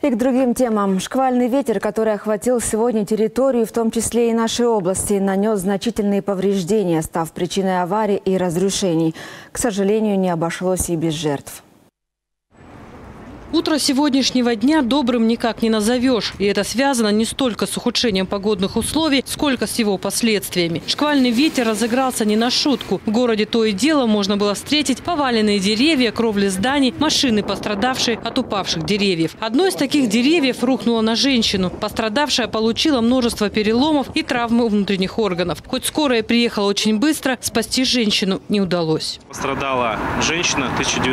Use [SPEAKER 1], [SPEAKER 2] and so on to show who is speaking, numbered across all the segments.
[SPEAKER 1] И к другим темам. Шквальный ветер, который охватил сегодня территорию, в том числе и нашей области, нанес значительные повреждения, став причиной аварий и разрушений. К сожалению, не обошлось и без жертв.
[SPEAKER 2] Утро сегодняшнего дня добрым никак не назовешь. И это связано не столько с ухудшением погодных условий, сколько с его последствиями. Шквальный ветер разыгрался не на шутку. В городе то и дело можно было встретить поваленные деревья, кровли зданий, машины, пострадавшие от упавших деревьев. Одно из таких деревьев рухнуло на женщину. Пострадавшая получила множество переломов и травмы внутренних органов. Хоть скорая приехала очень быстро, спасти женщину не удалось.
[SPEAKER 3] Пострадала женщина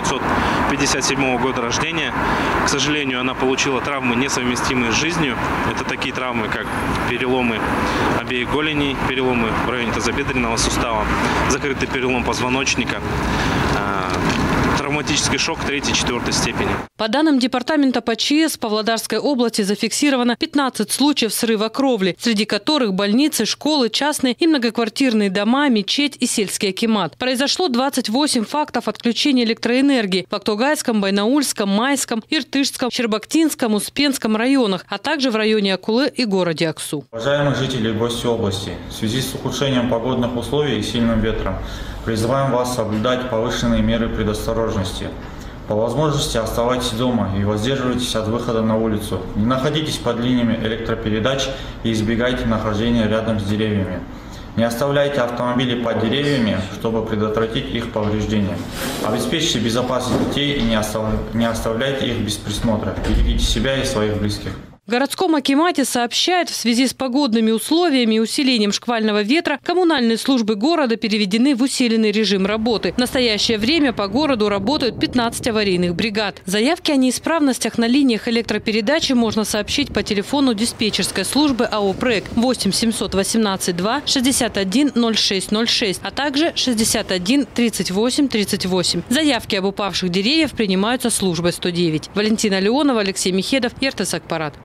[SPEAKER 3] 1957 года рождения. К сожалению, она получила травмы, несовместимые с жизнью. Это такие травмы, как переломы обеих голеней, переломы в районе тазобедренного сустава, закрытый перелом позвоночника, травматический шок 3-4 степени.
[SPEAKER 2] По данным департамента ПЧС, в Павлодарской области зафиксировано 15 случаев срыва кровли, среди которых больницы, школы, частные и многоквартирные дома, мечеть и сельский акимат. Произошло 28 фактов отключения электроэнергии в Актогайском, Байнаульском, Майском, Иртышском, Щербактинском, Успенском районах, а также в районе Акулы и городе Аксу.
[SPEAKER 4] Уважаемые жители и гости области, в связи с ухудшением погодных условий и сильным ветром, призываем вас соблюдать повышенные меры предосторожности. По возможности оставайтесь дома и воздерживайтесь от выхода на улицу. Не находитесь под линиями электропередач и избегайте нахождения рядом с деревьями. Не оставляйте автомобили под деревьями, чтобы предотвратить их повреждения. Обеспечьте безопасность детей и не оставляйте их без присмотра. Берегите себя и своих близких.
[SPEAKER 2] В городском акимате сообщают, в связи с погодными условиями и усилением шквального ветра коммунальные службы города переведены в усиленный режим работы. В настоящее время по городу работают 15 аварийных бригад. Заявки о неисправностях на линиях электропередачи можно сообщить по телефону диспетчерской службы АО «ПРЭК» 8 718 2 61 06 06, а также 61 38 38. Заявки об упавших деревьях принимаются службой 109. Валентина Леонова, Алексей Михедов, РТС Акпарат.